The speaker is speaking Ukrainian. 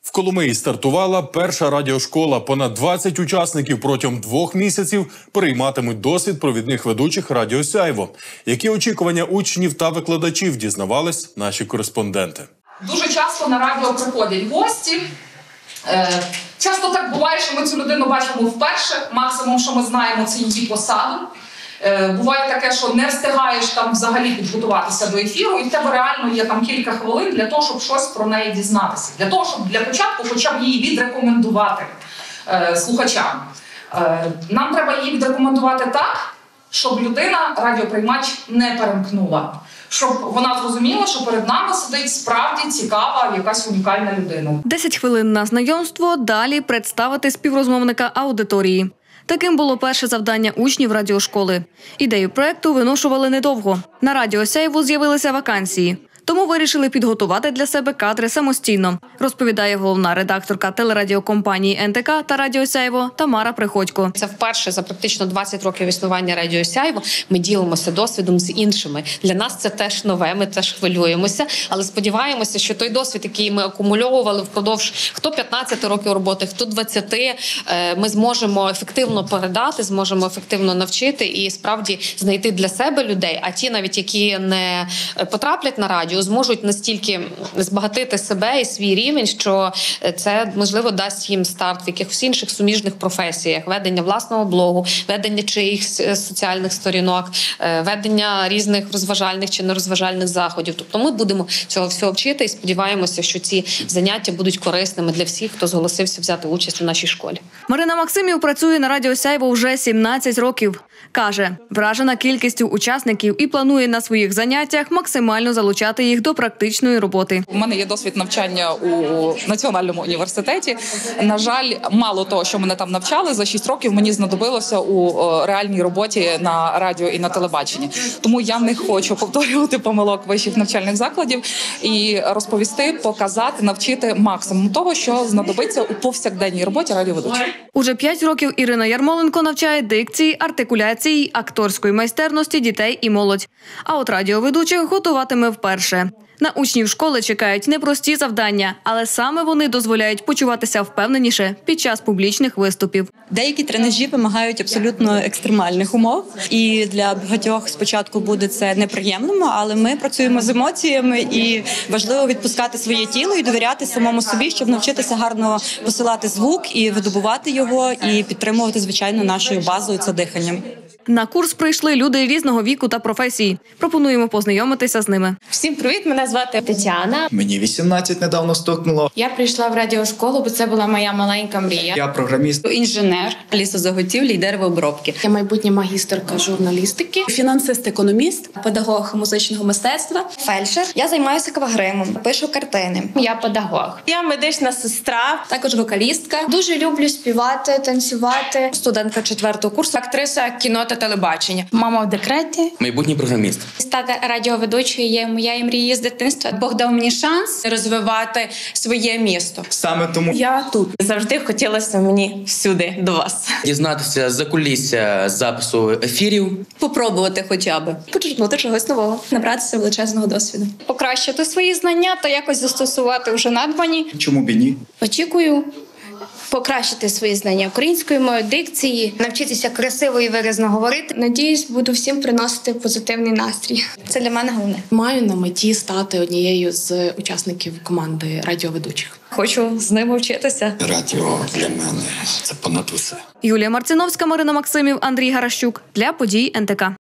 В Коломиї стартувала перша радіошкола. Понад 20 учасників протягом 2 місяців перейматимуть досвід провідних ведучих «Радіо Сяйво». Які очікування учнів та викладачів, дізнавались наші кореспонденти. Дуже часто на радіо приходять гості. Часто так буває, що ми цю людину бачимо вперше. Максимум, що ми знаємо, це її посаду. Буває таке, що не встигаєш там взагалі підготуватися до ефіру, і в тебе реально є там кілька хвилин для того, щоб щось про неї дізнатися. Для того, щоб для початку хоча б її відрекомендувати слухачам. Нам треба її відрекомендувати так, щоб людина, радіоприймач, не перемкнула. Щоб вона зрозуміла, що перед нами сидить справді цікава, якась унікальна людина. 10 хвилин на знайомство, далі представити співрозмовника аудиторії. Таким було перше завдання учнів радіошколи. Ідею проєкту виношували недовго. На Радіо Сяйво з'явилися вакансії. Тому вирішили підготувати для себе кадри самостійно, розповідає головна редакторка телерадіокомпанії НТК та Радіо Сяйво Тамара Приходько. Це вперше за практично 20 років існування Радіо Сяйво ми ділимося досвідом з іншими. Для нас це теж нове, ми теж хвилюємося, але сподіваємося, що той досвід, який ми акумульовували впродовж хто 15 років роботи, хто 20, ми зможемо ефективно передати, зможемо ефективно навчити і справді знайти для себе людей, а ті навіть, які не потраплять на радіо, зможуть настільки збагатити себе і свій рівень, що це, можливо, дасть їм старт в якихось інших суміжних професіях, ведення власного блогу, ведення чиїхсь соціальних сторінок, ведення різних розважальних чи нерозважальних заходів. Тобто ми будемо цього всього вчити і сподіваємося, що ці заняття будуть корисними для всіх, хто зголосився взяти участь у нашій школі. Марина Максимів працює на Радіо Сяйво вже 17 років. Каже, вражена кількістю учасників і планує на своїх заняттях максимально залучати їх до практичної роботи. У мене є досвід навчання у Національному університеті. На жаль, мало того, що мене там навчали, за 6 років мені знадобилося у реальній роботі на радіо і на телебаченні. Тому я не хочу повторювати помилок вищих навчальних закладів і розповісти, показати, навчити максимум того, що знадобиться у повсякденній роботі радіоведучого. Уже 5 років Ірина Ярмоленко навчає дикції, артикуляції, акторської майстерності дітей і молодь. А от радіоведучих готуватиме вперше. На учнів школи чекають непрості завдання, але саме вони дозволяють почуватися впевненіше під час публічних виступів. Деякі тренажі вимагають абсолютно екстремальних умов, і для багатьох спочатку буде це неприємно, але ми працюємо з емоціями, і важливо відпускати своє тіло і довіряти самому собі, щоб навчитися гарно посилати звук і видобувати його, і підтримувати, звичайно, нашою базою – це диханням. На курс прийшли люди різного віку та професій. Пропонуємо познайомитися з ними. Всім привіт, мене звати Тетяна. Мені 18 недавно стукнуло. Я прийшла в радіошколу, бо це була моя маленька мрія. Я програміст. Інженер, лісозаготівлі і деревообробки. Я майбутня магістерка журналістики. Фінансист-економіст, педагог музичного мистецтва. Фельдшер. Я займаюся квагримом, пишу картини. Я педагог. Я медична сестра, також вокалістка. Дуже люблю співати, танцювати. Студентка 4-го курсу, актриса кіно та телебачення. Мама в декреті. Майбутній програміст. Стати радіоведучою є моєю мрією з дитинства. Бог дав мені шанс розвивати своє місто. Саме тому Я тут. Завжди хотілося мені всюди до вас. Дізнатися закулісся запису ефірів. Попробувати хоча б. Почерпнути чогось нового, набратися величезного досвіду. Покращити свої знання та якось застосувати вже надбані. чому б і ні? Очікую покращити свої знання української мови, дикції, навчитися красиво і виразно говорити. Надіюсь, буду всім приносити позитивний настрій. Це для мене головне. Маю на меті стати однією з учасників команди радіоведучих. Хочу з ними вчитися. Радіо для мене – це понад усе. Юлія Марциновська, Марина Максимів, Андрій Гаращук. Для подій НТК.